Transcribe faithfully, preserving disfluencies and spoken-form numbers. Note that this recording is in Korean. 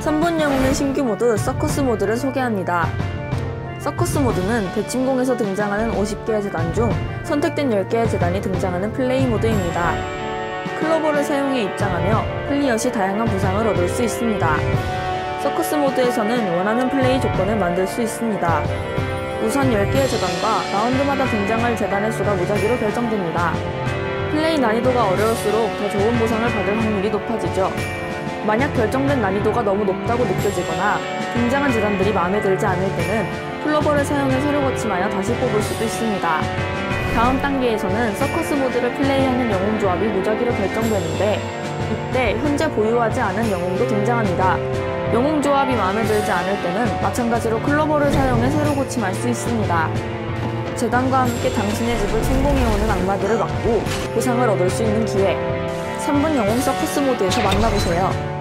삼 분 영웅의 신규 모드 서커스 모드를 소개합니다. 서커스 모드는 대침공에서 등장하는 오십 개의 재단 중 선택된 열 개의 재단이 등장하는 플레이 모드입니다. 클로버를 사용해 입장하며 클리어 시 다양한 보상을 얻을 수 있습니다. 서커스 모드에서는 원하는 플레이 조건을 만들 수 있습니다. 우선 열 개의 재단과 라운드마다 등장할 재단의 수가 무작위로 결정됩니다. 플레이 난이도가 어려울수록 더 좋은 보상을 받을 확률이 높아지죠. 만약 결정된 난이도가 너무 높다고 느껴지거나 등장한 재단들이 마음에 들지 않을 때는 클로버를 사용해 새로 거침하여 다시 뽑을 수도 있습니다. 다음 단계에서는 서커스 모드를 플레이하는 영웅 조합이 무작위로 결정되는데 이때 현재 보유하지 않은 영웅도 등장합니다. 영웅 조합이 마음에 들지 않을 때는 마찬가지로 클로버를 사용해 새로 고침할 수 있습니다. 재단과 함께 당신의 집을 침공해오는 악마들을 막고 보상을 얻을 수 있는 기회. 삼 분 영웅 서커스 모드에서 만나보세요.